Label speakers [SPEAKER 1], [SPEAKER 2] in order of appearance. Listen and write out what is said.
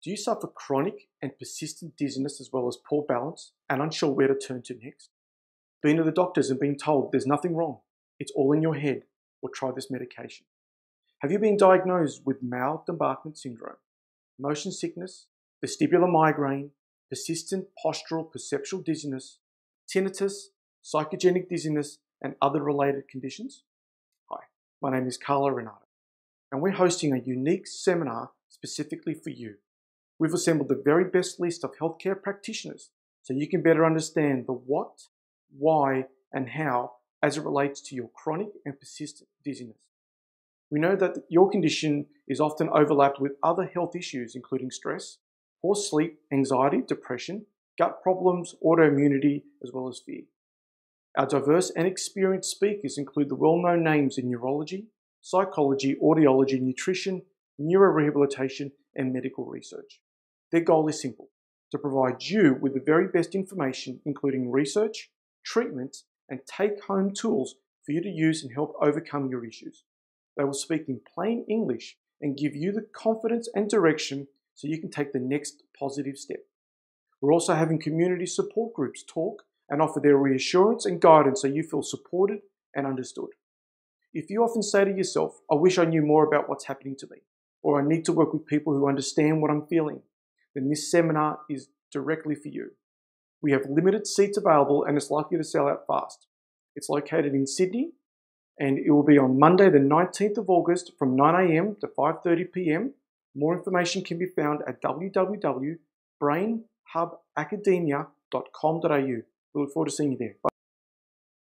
[SPEAKER 1] Do you suffer chronic and persistent dizziness as well as poor balance and unsure where to turn to next? Been to the doctors and been told there's nothing wrong, it's all in your head, or try this medication? Have you been diagnosed with Mal de Debarquement Syndrome, motion sickness, vestibular migraine, persistent postural-perceptual dizziness, tinnitus, psychogenic dizziness, and other related conditions? Hi, my name is Carlo Renato, and we're hosting a unique seminar specifically for you. We've assembled the very best list of healthcare practitioners so you can better understand the what, why, and how as it relates to your chronic and persistent dizziness. We know that your condition is often overlapped with other health issues including stress, poor sleep, anxiety, depression, gut problems, autoimmunity, as well as fear. Our diverse and experienced speakers include the well-known names in neurology, psychology, audiology, nutrition, neuro-rehabilitation, and medical research. Their goal is simple: to provide you with the very best information, including research, treatments, and take-home tools for you to use and help overcome your issues. They will speak in plain English and give you the confidence and direction so you can take the next positive step. We're also having community support groups talk and offer their reassurance and guidance so you feel supported and understood. If you often say to yourself, I wish I knew more about what's happening to me, or I need to work with people who understand what I'm feeling, then this seminar is directly for you. We have limited seats available and it's likely to sell out fast. It's located in Sydney and it will be on Monday the 19th of August from 9 AM to 5:30 PM. More information can be found at www.brainhubacademia.com.au. We look forward to seeing you there. Bye.